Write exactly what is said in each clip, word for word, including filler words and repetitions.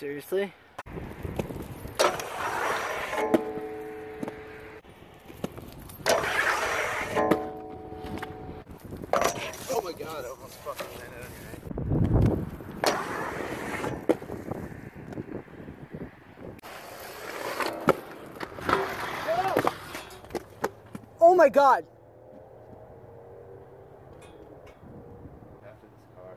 Seriously? Oh my god, I almost fucking landed on your head. Oh my god! After this car.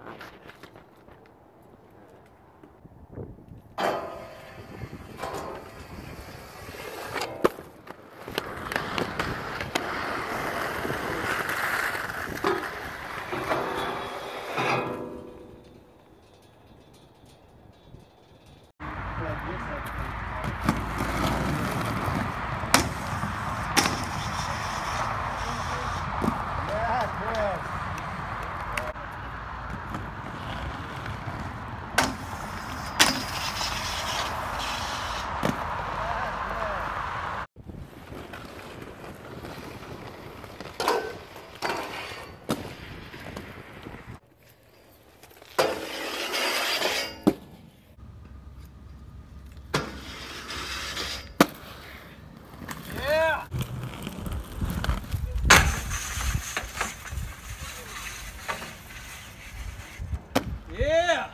Yeah!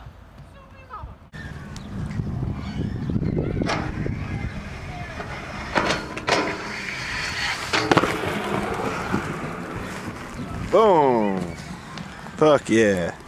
Boom! Fuck yeah.